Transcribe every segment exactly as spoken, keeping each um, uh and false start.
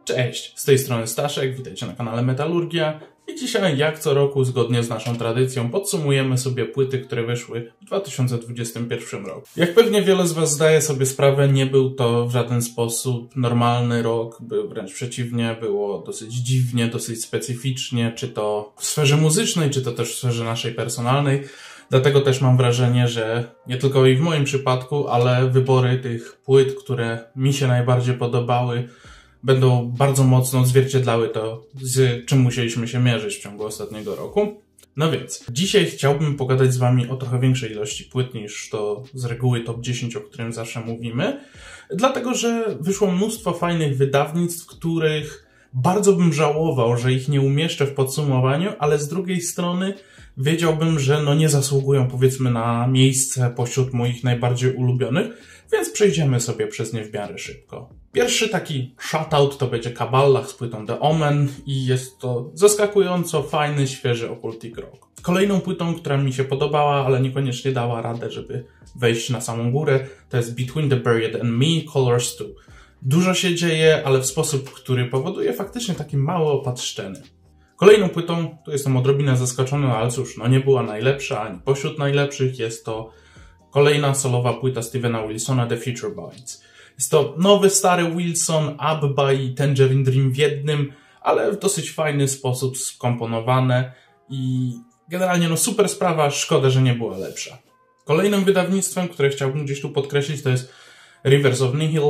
Cześć, z tej strony Staszek, witajcie na kanale Metalurgia i dzisiaj, jak co roku, zgodnie z naszą tradycją, podsumujemy sobie płyty, które wyszły w dwa tysiące dwudziestym pierwszym roku. Jak pewnie wiele z Was zdaje sobie sprawę, nie był to w żaden sposób normalny rok, był wręcz przeciwnie, było dosyć dziwnie, dosyć specyficznie, czy to w sferze muzycznej, czy to też w sferze naszej personalnej. Dlatego też mam wrażenie, że nie tylko i w moim przypadku, ale wybory tych płyt, które mi się najbardziej podobały, będą bardzo mocno odzwierciedlały to, z czym musieliśmy się mierzyć w ciągu ostatniego roku. No więc, dzisiaj chciałbym pogadać z Wami o trochę większej ilości płyt niż to z reguły top dziesięć, o którym zawsze mówimy. Dlatego, że wyszło mnóstwo fajnych wydawnictw, których bardzo bym żałował, że ich nie umieszczę w podsumowaniu, ale z drugiej strony wiedziałbym, że no nie zasługują, powiedzmy, na miejsce pośród moich najbardziej ulubionych, więc przejdziemy sobie przez nie w miarę szybko. Pierwszy taki shoutout to będzie Kabbalah z płytą The Omen i jest to zaskakująco fajny, świeży occultic rock. Kolejną płytą, która mi się podobała, ale niekoniecznie dała radę, żeby wejść na samą górę, to jest Between the Buried and Me, Colors two. Dużo się dzieje, ale w sposób, który powoduje faktycznie taki mały opad szczeny. Kolejną płytą, tu jestem odrobinę zaskoczony, ale cóż, no nie była najlepsza, ani pośród najlepszych, jest to kolejna solowa płyta Stevena Wilsona, The Future Bites. Jest to nowy, stary Wilson, Abba i Tangerine Dream w jednym, ale w dosyć fajny sposób skomponowane i generalnie no super sprawa, szkoda, że nie była lepsza. Kolejnym wydawnictwem, które chciałbym gdzieś tu podkreślić, to jest Rivers of Nihil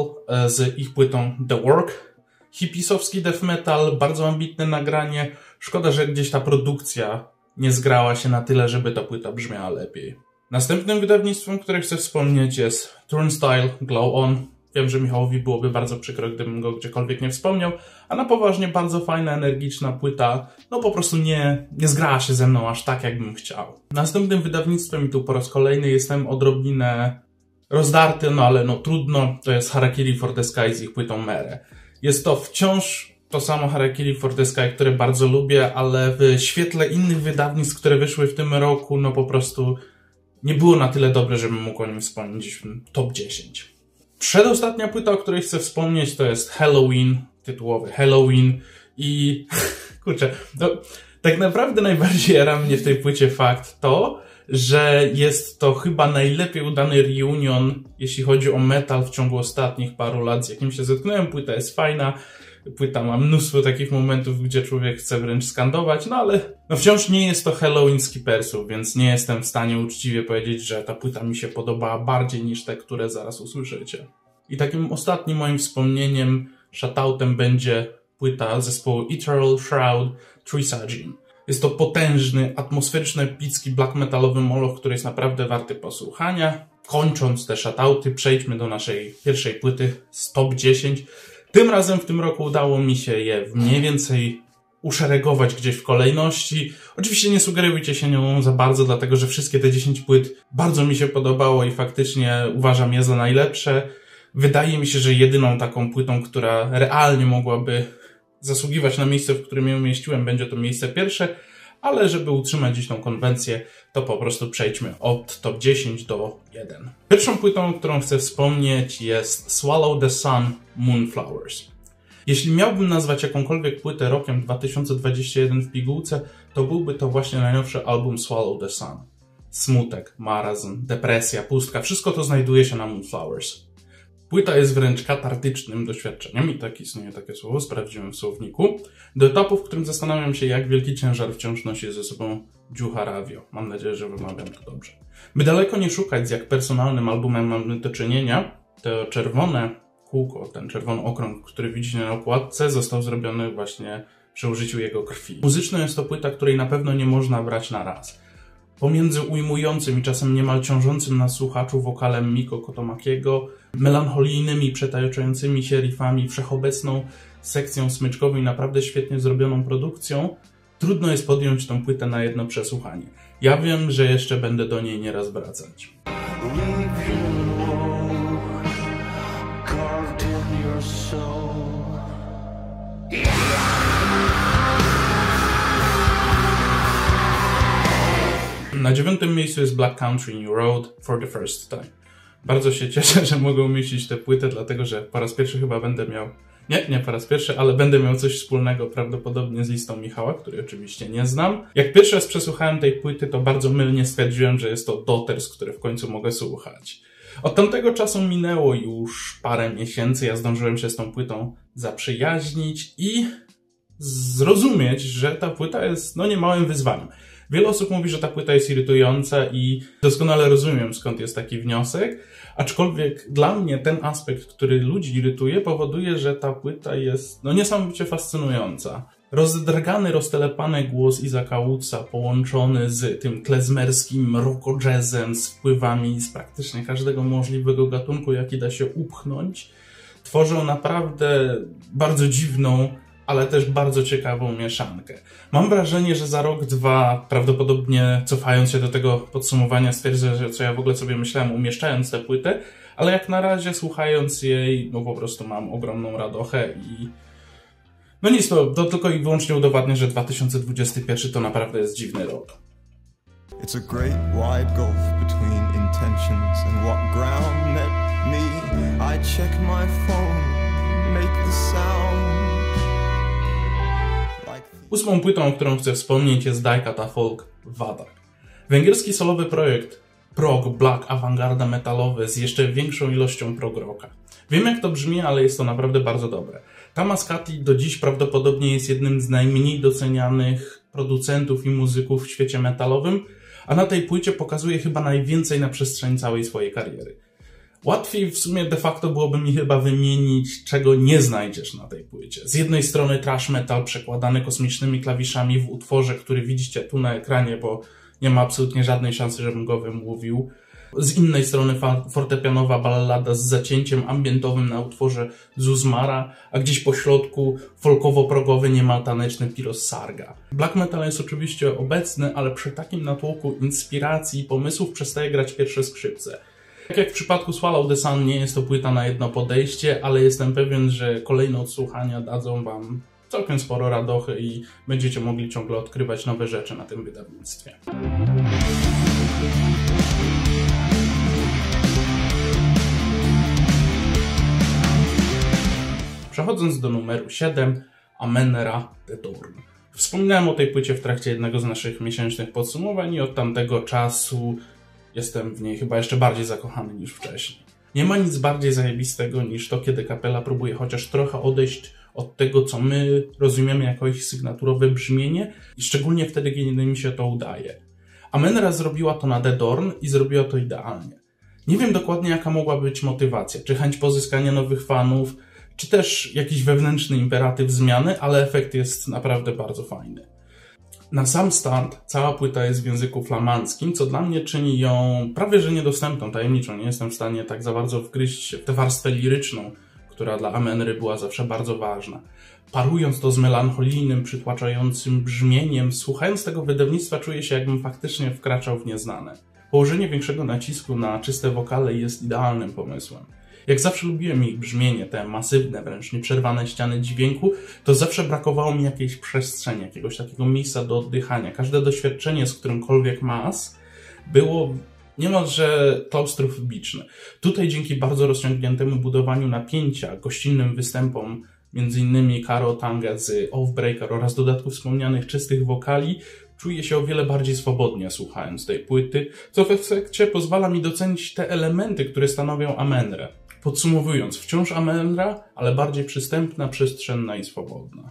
z ich płytą The Work. Hipisowski death metal, bardzo ambitne nagranie. Szkoda, że gdzieś ta produkcja nie zgrała się na tyle, żeby ta płyta brzmiała lepiej. Następnym wydawnictwem, które chcę wspomnieć, jest Turnstile Glow On. Wiem, że Michałowi byłoby bardzo przykro, gdybym go gdziekolwiek nie wspomniał, a na poważnie bardzo fajna, energiczna płyta, no po prostu nie, nie zgrała się ze mną aż tak, jakbym chciał. Następnym wydawnictwem, i tu po raz kolejny jestem odrobinę rozdarty, no ale no trudno, to jest Harakiri for the Sky z ich płytą Mere. Jest to wciąż to samo Harakiri for the Sky, które bardzo lubię, ale w świetle innych wydawnictw, które wyszły w tym roku, no po prostu nie było na tyle dobre, żebym mógł o nim wspomnieć w top dziesięć. Przedostatnia płyta, o której chcę wspomnieć, to jest Helloween, tytułowy Helloween i kurczę, no, tak naprawdę najbardziej jara mnie w tej płycie fakt to, że jest to chyba najlepiej udany reunion, jeśli chodzi o metal w ciągu ostatnich paru lat, z jakim się zetknąłem. Płyta jest fajna, płyta ma mnóstwo takich momentów, gdzie człowiek chce wręcz skandować, no ale no wciąż nie jest to Halloween Skippersów, więc nie jestem w stanie uczciwie powiedzieć, że ta płyta mi się podobała bardziej niż te, które zaraz usłyszycie. I takim ostatnim moim wspomnieniem, shoutoutem będzie płyta zespołu Ethereal Shroud Trisagin. Jest to potężny, atmosferyczny, epicki black metalowy moloch, który jest naprawdę warty posłuchania. Kończąc te shoutouty, przejdźmy do naszej pierwszej płyty z top dziesięć. Tym razem w tym roku udało mi się je mniej więcej uszeregować gdzieś w kolejności. Oczywiście nie sugerujcie się nią za bardzo, dlatego że wszystkie te dziesięć płyt bardzo mi się podobało i faktycznie uważam je za najlepsze. Wydaje mi się, że jedyną taką płytą, która realnie mogłaby zasługiwać na miejsce, w którym ją umieściłem, będzie to miejsce pierwsze, ale żeby utrzymać dziś tą konwencję, to po prostu przejdźmy od top dziesięć do jeden. Pierwszą płytą, którą chcę wspomnieć, jest Swallow the Sun Moonflowers. Jeśli miałbym nazwać jakąkolwiek płytę rokiem dwa tysiące dwudziesty pierwszy w pigułce, to byłby to właśnie najnowszy album Swallow the Sun. Smutek, marazm, depresja, pustka, wszystko to znajduje się na Moonflowers. Płyta jest wręcz katartycznym doświadczeniem, i tak istnieje takie słowo, sprawdziłem w słowniku, do etapu, w którym zastanawiam się, jak wielki ciężar wciąż nosi ze sobą Juha Ravio. Mam nadzieję, że wymawiam to dobrze. By daleko nie szukać, z jak personalnym albumem mamy do czynienia, to czerwone kółko, ten czerwony okrąg, który widzicie na okładce, został zrobiony właśnie przy użyciu jego krwi. Muzyczną jest to płyta, której na pewno nie można brać na raz. Pomiędzy ujmującym i czasem niemal ciążącym na słuchaczu wokalem Miko Kotomakiego, melancholijnymi, przetaczającymi się riffami, wszechobecną sekcją smyczkową i naprawdę świetnie zrobioną produkcją, trudno jest podjąć tą płytę na jedno przesłuchanie. Ja wiem, że jeszcze będę do niej nieraz wracać. Na dziewiątym miejscu jest Black Country New Road for the first time. Bardzo się cieszę, że mogę umieścić tę płytę, dlatego że po raz pierwszy chyba będę miał Nie, nie po raz pierwszy, ale będę miał coś wspólnego prawdopodobnie z listą Michała, który oczywiście nie znam. Jak pierwszy raz przesłuchałem tej płyty, to bardzo mylnie stwierdziłem, że jest to Daughters, które w końcu mogę słuchać. Od tamtego czasu minęło już parę miesięcy, ja zdążyłem się z tą płytą zaprzyjaźnić i zrozumieć, że ta płyta jest no niemałym wyzwaniem. Wiele osób mówi, że ta płyta jest irytująca i doskonale rozumiem, skąd jest taki wniosek, aczkolwiek dla mnie ten aspekt, który ludzi irytuje, powoduje, że ta płyta jest no niesamowicie fascynująca. Rozdragany, roztelepany głos Isaaca Woodsa połączony z tym klezmerskim rocko-jazzem, z wpływami z praktycznie każdego możliwego gatunku, jaki da się upchnąć, tworzą naprawdę bardzo dziwną, ale też bardzo ciekawą mieszankę. Mam wrażenie, że za rok, dwa, prawdopodobnie cofając się do tego podsumowania, stwierdzę, że co ja w ogóle sobie myślałem, umieszczając tę płytę, ale jak na razie słuchając jej, no po prostu mam ogromną radochę i no nic, to, to tylko i wyłącznie udowadnia, że dwa tysiące dwudziesty pierwszy to naprawdę jest dziwny rok. It's a great wide gulf between intentions and what ground met me. I check my phone, make the sound. Ósmą płytą, o którą chcę wspomnieć, jest Die Catafolk Wadak. Węgierski solowy projekt prog, black, awangarda metalowy z jeszcze większą ilością prog rocka. Wiem jak to brzmi, ale jest to naprawdę bardzo dobre. Tamaskati do dziś prawdopodobnie jest jednym z najmniej docenianych producentów i muzyków w świecie metalowym, a na tej płycie pokazuje chyba najwięcej na przestrzeni całej swojej kariery. Łatwiej w sumie de facto byłoby mi chyba wymienić, czego nie znajdziesz na tej płycie. Z jednej strony thrash metal przekładany kosmicznymi klawiszami w utworze, który widzicie tu na ekranie, bo nie ma absolutnie żadnej szansy, żebym go wymówił. Z innej strony fortepianowa ballada z zacięciem ambientowym na utworze Zuzmara, a gdzieś po środku folkowo-progowy, niemal taneczny Piros Sarga. Black metal jest oczywiście obecny, ale przy takim natłoku inspiracji i pomysłów przestaje grać pierwsze skrzypce. Tak jak w przypadku Swallow the Sun nie jest to płyta na jedno podejście, ale jestem pewien, że kolejne odsłuchania dadzą wam całkiem sporo radochy i będziecie mogli ciągle odkrywać nowe rzeczy na tym wydawnictwie. Przechodząc do numeru siedem, Amenra The Dorn. Wspominałem o tej płycie w trakcie jednego z naszych miesięcznych podsumowań i od tamtego czasu jestem w niej chyba jeszcze bardziej zakochany niż wcześniej. Nie ma nic bardziej zajebistego niż to, kiedy kapela próbuje chociaż trochę odejść od tego, co my rozumiemy jako ich sygnaturowe brzmienie i szczególnie wtedy, kiedy mi się to udaje. Amenra zrobiła to na The Dorn i zrobiła to idealnie. Nie wiem dokładnie, jaka mogła być motywacja, czy chęć pozyskania nowych fanów, czy też jakiś wewnętrzny imperatyw zmiany, ale efekt jest naprawdę bardzo fajny. Na sam start cała płyta jest w języku flamandzkim, co dla mnie czyni ją prawie że niedostępną, tajemniczą. Nie jestem w stanie tak za bardzo wgryźć w tę warstwę liryczną, która dla Amenry była zawsze bardzo ważna. Parując to z melancholijnym, przytłaczającym brzmieniem, słuchając tego wydawnictwa czuję się, jakbym faktycznie wkraczał w nieznane. Położenie większego nacisku na czyste wokale jest idealnym pomysłem. Jak zawsze lubiłem ich brzmienie, te masywne, wręcz nieprzerwane ściany dźwięku, to zawsze brakowało mi jakiejś przestrzeni, jakiegoś takiego miejsca do oddychania. Każde doświadczenie z którymkolwiek mas było niemalże klaustrofobiczne. Tutaj dzięki bardzo rozciągniętemu budowaniu napięcia, gościnnym występom między innymi Karo Tanga z Oathbreaker oraz dodatku wspomnianych czystych wokali, czuję się o wiele bardziej swobodnie słuchając tej płyty, co w efekcie pozwala mi docenić te elementy, które stanowią Amenrę. Podsumowując, wciąż Amenra, ale bardziej przystępna, przestrzenna i swobodna.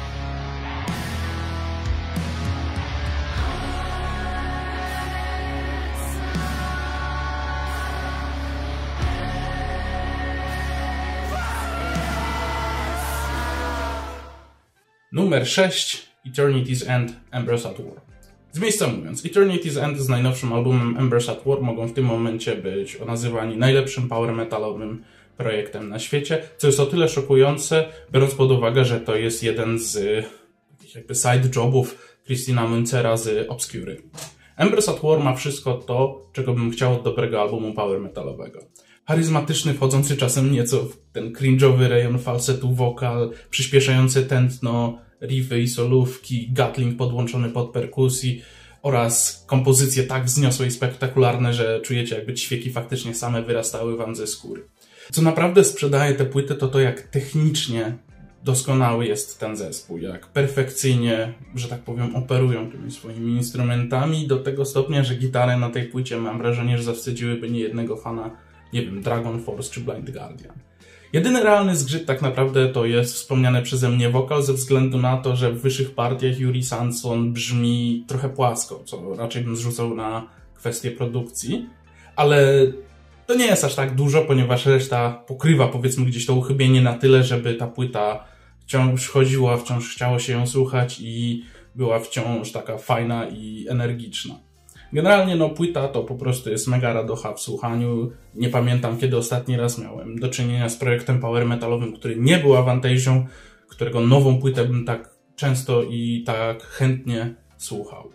Numer sześć. Eternity's End, Embers at War. Z miejsca mówiąc, Eternity's End z najnowszym albumem Embers at War mogą w tym momencie być nazywani najlepszym power metalowym projektem na świecie, co jest o tyle szokujące, biorąc pod uwagę, że to jest jeden z takich jakby side jobów Christina Müncera z Obscury. Embers at War ma wszystko to, czego bym chciał od dobrego albumu power metalowego. Charyzmatyczny, wchodzący czasem nieco w ten cringe'owy rejon falsetu wokal, przyspieszające tętno, riffy i solówki, gatling podłączony pod perkusji oraz kompozycje tak wzniosłe i spektakularne, że czujecie, jakby ćwieki faktycznie same wyrastały wam ze skóry. Co naprawdę sprzedaje tę płytę, to to, jak technicznie doskonały jest ten zespół, jak perfekcyjnie, że tak powiem, operują tymi swoimi instrumentami do tego stopnia, że gitary na tej płycie mam wrażenie, że zawstydziłyby niejednego fana, nie wiem, Dragon Force czy Blind Guardian. Jedyny realny zgrzyt tak naprawdę to jest wspomniany przeze mnie wokal, ze względu na to, że w wyższych partiach Juri Samson brzmi trochę płasko, co raczej bym zrzucał na kwestię produkcji, ale to nie jest aż tak dużo, ponieważ reszta pokrywa, powiedzmy, gdzieś to uchybienie na tyle, żeby ta płyta wciąż chodziła, wciąż chciało się ją słuchać i była wciąż taka fajna i energiczna. Generalnie no płyta to po prostu jest mega radocha w słuchaniu. Nie pamiętam, kiedy ostatni raz miałem do czynienia z projektem power metalowym, który nie był Avantage'ą, którego nową płytę bym tak często i tak chętnie słuchał.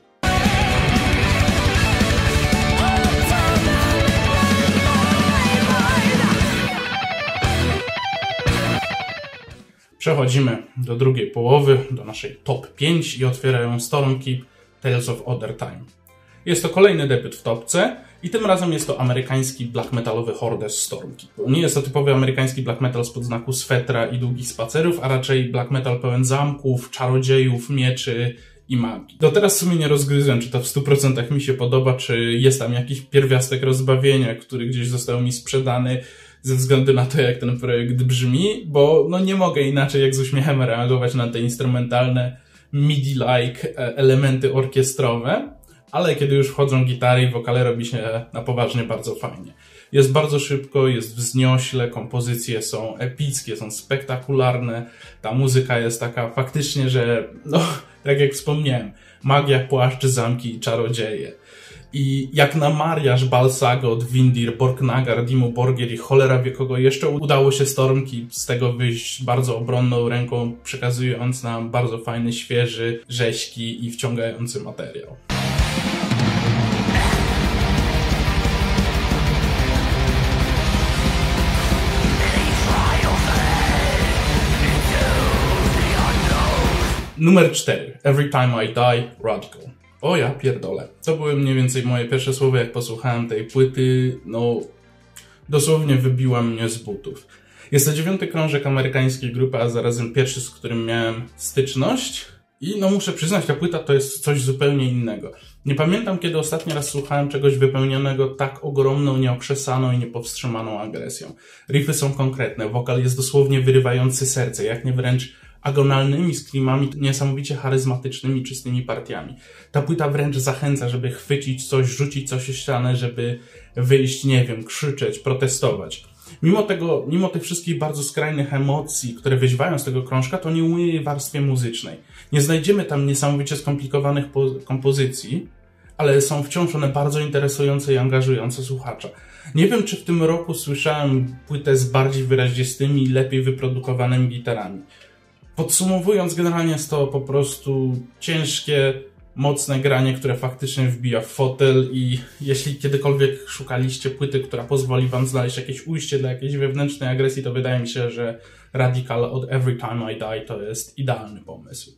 Przechodzimy do drugiej połowy, do naszej top pięć i otwierają Stormkeep Tales of Other Time. Jest to kolejny debiut w topce i tym razem jest to amerykański black metalowy Hordes Stormkeep. Nie jest to typowy amerykański black metal spod znaku swetra i długich spacerów, a raczej black metal pełen zamków, czarodziejów, mieczy i magii. Do teraz w sumie nie rozgryzłem, czy to w stu procentach mi się podoba, czy jest tam jakiś pierwiastek rozbawienia, który gdzieś został mi sprzedany ze względu na to, jak ten projekt brzmi, bo no nie mogę inaczej jak z uśmiechem reagować na te instrumentalne midi-like elementy orkiestrowe, ale kiedy już wchodzą gitary i wokale, robi się na poważnie bardzo fajnie. Jest bardzo szybko, jest wzniośle, kompozycje są epickie, są spektakularne, ta muzyka jest taka faktycznie, że no, tak jak wspomniałem, magia, płaszcz, zamki i czarodzieje. I jak na mariaż Balsagot, Windir, Borknagar, Dimmu Borgir i cholera wie kogo jeszcze, udało się Stormkeep z tego wyjść bardzo obronną ręką, przekazując nam bardzo fajny, świeży, rzeźki i wciągający materiał. Numer cztery. Every Time I Die, Radical. O ja pierdolę. To były mniej więcej moje pierwsze słowa, jak posłuchałem tej płyty. No, dosłownie wybiła mnie z butów. Jest to dziewiąty krążek amerykańskiej grupy, a zarazem pierwszy, z którym miałem styczność. I no muszę przyznać, ta płyta to jest coś zupełnie innego. Nie pamiętam, kiedy ostatni raz słuchałem czegoś wypełnionego tak ogromną, nieokrzesaną i niepowstrzymaną agresją. Riffy są konkretne, wokal jest dosłownie wyrywający serce, jak nie wręcz agonalnymi screamami, niesamowicie charyzmatycznymi, czystymi partiami. Ta płyta wręcz zachęca, żeby chwycić coś, rzucić coś o ścianę, żeby wyjść, nie wiem, krzyczeć, protestować. Mimo tego, mimo tych wszystkich bardzo skrajnych emocji, które wyziewają z tego krążka, to nie ujmuje jej warstwie muzycznej. Nie znajdziemy tam niesamowicie skomplikowanych kompozycji, ale są wciąż one bardzo interesujące i angażujące słuchacza. Nie wiem, czy w tym roku słyszałem płytę z bardziej wyrazistymi i lepiej wyprodukowanymi gitarami. Podsumowując, generalnie jest to po prostu ciężkie, mocne granie, które faktycznie wbija w fotel i jeśli kiedykolwiek szukaliście płyty, która pozwoli wam znaleźć jakieś ujście dla jakiejś wewnętrznej agresji, to wydaje mi się, że Radical od Every Time I Die to jest idealny pomysł.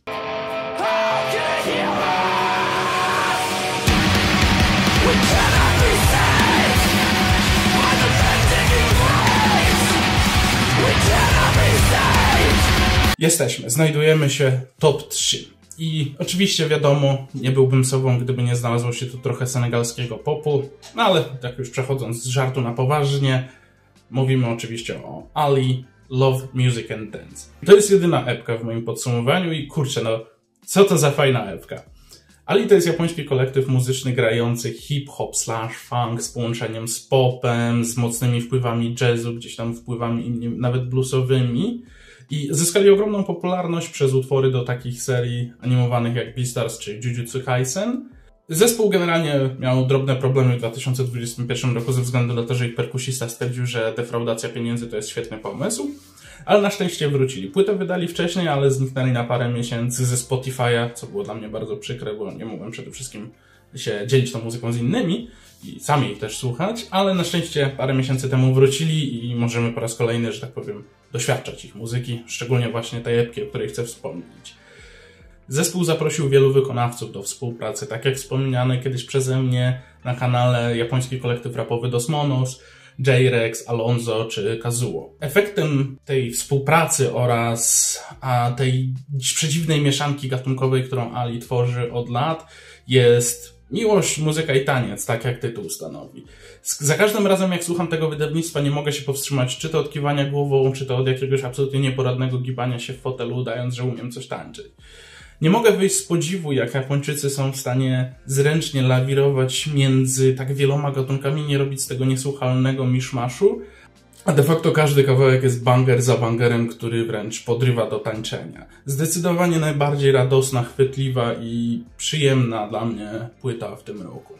Jesteśmy, znajdujemy się top trzy. I oczywiście wiadomo, nie byłbym sobą, gdyby nie znalazło się tu trochę senegalskiego popu, no ale tak już przechodząc z żartu na poważnie, mówimy oczywiście o Ali, Love, Music and Dance. To jest jedyna epka w moim podsumowaniu i kurczę, no co to za fajna epka. Ali to jest japoński kolektyw muzyczny grający hip-hop slash funk z połączeniem z popem, z mocnymi wpływami jazzu, gdzieś tam wpływami innymi, nawet bluesowymi. I zyskali ogromną popularność przez utwory do takich serii animowanych jak Beastars czy Jujutsu Kaisen. Zespół generalnie miał drobne problemy w dwa tysiące dwudziestym pierwszym roku ze względu na to, że ich perkusista stwierdził, że defraudacja pieniędzy to jest świetny pomysł. Ale na szczęście wrócili. Płytę wydali wcześniej, ale zniknęli na parę miesięcy ze Spotify'a, co było dla mnie bardzo przykre, bo nie mogłem przede wszystkim się dzielić tą muzyką z innymi i sami jej też słuchać, ale na szczęście parę miesięcy temu wrócili i możemy po raz kolejny, że tak powiem, doświadczać ich muzyki, szczególnie właśnie tej epki, o której chcę wspomnieć. Zespół zaprosił wielu wykonawców do współpracy, tak jak wspomniany kiedyś przeze mnie na kanale japoński kolektyw rapowy Dos Monos, J-Rex, Alonzo czy Kazuo. Efektem tej współpracy oraz a, tej przedziwnej mieszanki gatunkowej, którą Ali tworzy od lat, jest miłość, muzyka i taniec, tak jak tytuł stanowi. Za każdym razem, jak słucham tego wydawnictwa, nie mogę się powstrzymać, czy to od kiwania głową, czy to od jakiegoś absolutnie nieporadnego gibania się w fotelu, udając, że umiem coś tańczyć. Nie mogę wyjść z podziwu, jak Japończycy są w stanie zręcznie lawirować między tak wieloma gatunkami, nie robić z tego niesłuchalnego miszmaszu, a de facto każdy kawałek jest banger za bangerem, który wręcz podrywa do tańczenia. Zdecydowanie najbardziej radosna, chwytliwa i przyjemna dla mnie płyta w tym roku.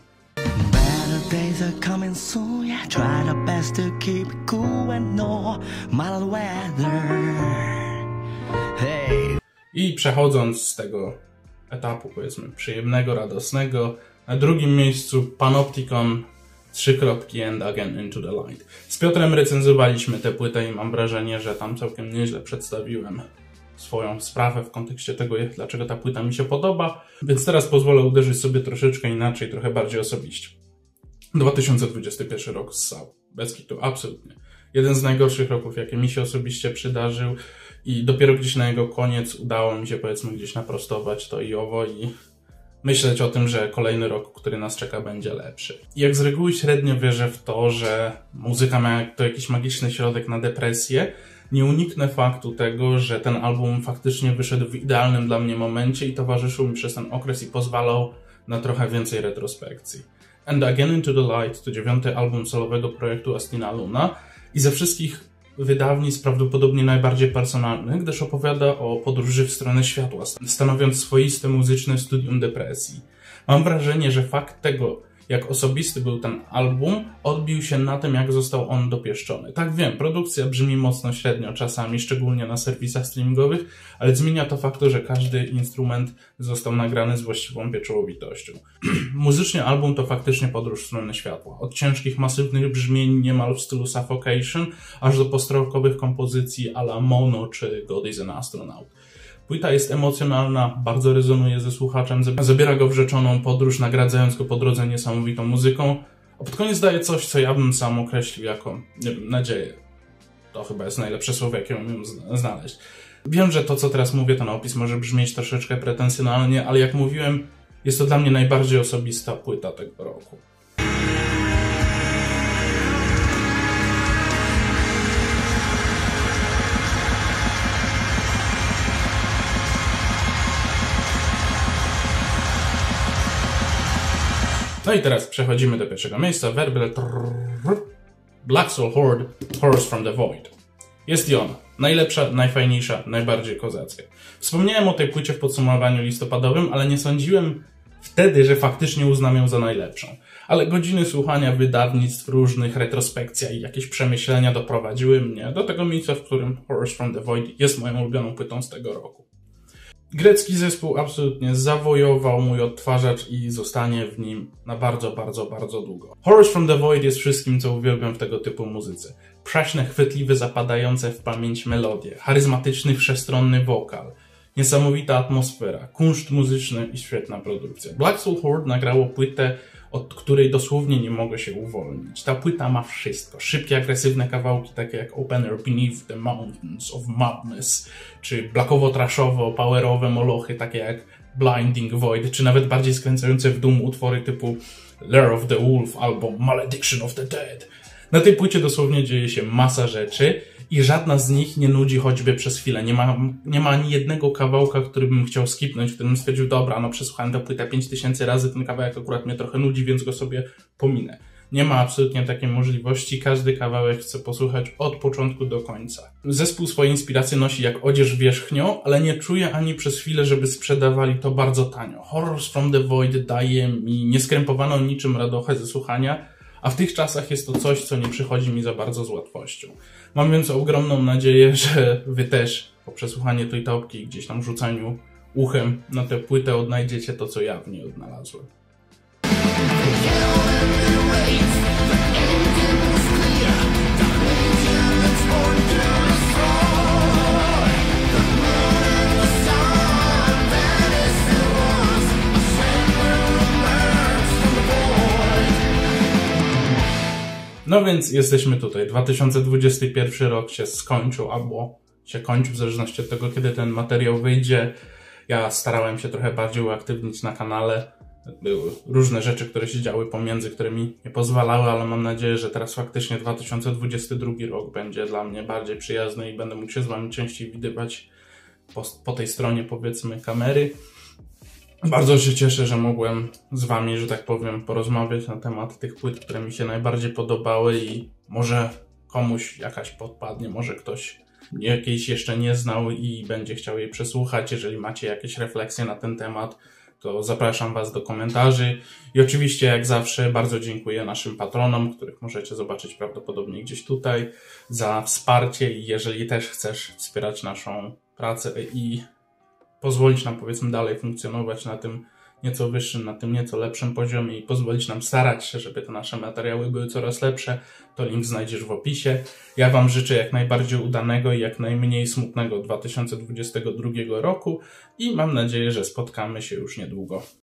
I przechodząc z tego etapu, powiedzmy, przyjemnego, radosnego, na drugim miejscu Panopticon, trzy kropki and again into the light. Z Piotrem recenzowaliśmy tę płytę i mam wrażenie, że tam całkiem nieźle przedstawiłem swoją sprawę w kontekście tego, dlaczego ta płyta mi się podoba, więc teraz pozwolę uderzyć sobie troszeczkę inaczej, trochę bardziej osobiście. dwa tysiące dwudziesty pierwszy rok ssał. Bez kitu, absolutnie. Jeden z najgorszych roków, jakie mi się osobiście przydarzył i dopiero gdzieś na jego koniec udało mi się, powiedzmy, gdzieś naprostować to i owo i myśleć o tym, że kolejny rok, który nas czeka, będzie lepszy. I jak z reguły średnio wierzę w to, że muzyka ma to jakiś magiczny środek na depresję, nie uniknę faktu tego, że ten album faktycznie wyszedł w idealnym dla mnie momencie i towarzyszył mi przez ten okres i pozwalał na trochę więcej retrospekcji. And Again Into the Light to dziewiąty album solowego projektu Astina Luna i ze wszystkich wydawnictw prawdopodobnie najbardziej personalny, gdyż opowiada o podróży w stronę światła, stanowiąc swoiste muzyczne studium depresji. Mam wrażenie, że fakt tego, jak osobisty był ten album, odbił się na tym, jak został on dopieszczony. Tak, wiem, produkcja brzmi mocno średnio czasami, szczególnie na serwisach streamingowych, ale zmienia to faktu, że każdy instrument został nagrany z właściwą pieczołowitością. Muzycznie album to faktycznie podróż w stronę światła. Od ciężkich, masywnych brzmień niemal w stylu Suffocation, aż do postrokowych kompozycji a la Mono czy God is an Astronaut. Płyta jest emocjonalna, bardzo rezonuje ze słuchaczem, zabiera go w rzeczoną podróż, nagradzając go po drodze niesamowitą muzyką, a pod koniec daje coś, co ja bym sam określił jako, nie wiem, nadzieję. To chyba jest najlepsze słowo, jakie umiem znaleźć. Wiem, że to, co teraz mówię, ten opis może brzmieć troszeczkę pretensjonalnie, ale jak mówiłem, jest to dla mnie najbardziej osobista płyta tego roku. No i teraz przechodzimy do pierwszego miejsca. Werble Black Soul Horde, Horrors from the Void. Jest i ona. Najlepsza, najfajniejsza, najbardziej kozacka. Wspomniałem o tej płycie w podsumowaniu listopadowym, ale nie sądziłem wtedy, że faktycznie uznam ją za najlepszą. Ale godziny słuchania wydawnictw różnych, retrospekcja i jakieś przemyślenia doprowadziły mnie do tego miejsca, w którym Horrors from the Void jest moją ulubioną płytą z tego roku. Grecki zespół absolutnie zawojował mój odtwarzacz i zostanie w nim na bardzo, bardzo, bardzo długo. Horrors from the Void jest wszystkim, co uwielbiam w tego typu muzyce. Przaśne, chwytliwe, zapadające w pamięć melodie, charyzmatyczny, wszechstronny wokal, niesamowita atmosfera, kunszt muzyczny i świetna produkcja. Black Soul Horde nagrało płytę, od której dosłownie nie mogę się uwolnić. Ta płyta ma wszystko. Szybkie, agresywne kawałki, takie jak Opener, Beneath the Mountains of Madness, czy blackowo-trashowo, powerowe molochy, takie jak Blinding Void, czy nawet bardziej skręcające w dół utwory typu Lair of the Wolf albo Malediction of the Dead. Na tej płycie dosłownie dzieje się masa rzeczy i żadna z nich nie nudzi choćby przez chwilę. Nie ma, nie ma ani jednego kawałka, który bym chciał skipnąć, w którym stwierdził, dobra, no przesłuchałem tę płytę pięć tysięcy razy, ten kawałek akurat mnie trochę nudzi, więc go sobie pominę. Nie ma absolutnie takiej możliwości, każdy kawałek chcę posłuchać od początku do końca. Zespół swoje inspiracje nosi jak odzież wierzchnią, ale nie czuję ani przez chwilę, żeby sprzedawali to bardzo tanio. Horrors from the Void daje mi nieskrępowaną niczym radochę ze słuchania, a w tych czasach jest to coś, co nie przychodzi mi za bardzo z łatwością. Mam więc ogromną nadzieję, że wy też po przesłuchaniu tej topki i gdzieś tam rzucaniu uchem na tę płytę odnajdziecie to, co ja w niej odnalazłem. No więc jesteśmy tutaj. dwa tysiące dwudziesty pierwszy rok się skończył, albo się kończy, w zależności od tego, kiedy ten materiał wyjdzie. Ja starałem się trochę bardziej uaktywnić na kanale. Były różne rzeczy, które się działy pomiędzy, które mi nie pozwalały, ale mam nadzieję, że teraz faktycznie dwa tysiące dwudziesty drugi rok będzie dla mnie bardziej przyjazny i będę mógł się z wami częściej widywać po, po tej stronie, powiedzmy, kamery. Bardzo się cieszę, że mogłem z wami, że tak powiem, porozmawiać na temat tych płyt, które mi się najbardziej podobały i może komuś jakaś podpadnie, może ktoś jakiejś jeszcze nie znał i będzie chciał jej przesłuchać. Jeżeli macie jakieś refleksje na ten temat, to zapraszam was do komentarzy. I oczywiście, jak zawsze, bardzo dziękuję naszym patronom, których możecie zobaczyć prawdopodobnie gdzieś tutaj, za wsparcie. I jeżeli też chcesz wspierać naszą pracę i pozwolić nam, powiedzmy, dalej funkcjonować na tym nieco wyższym, na tym nieco lepszym poziomie i pozwolić nam starać się, żeby te nasze materiały były coraz lepsze, to link znajdziesz w opisie. Ja wam życzę jak najbardziej udanego i jak najmniej smutnego dwa tysiące dwudziestego drugiego roku i mam nadzieję, że spotkamy się już niedługo.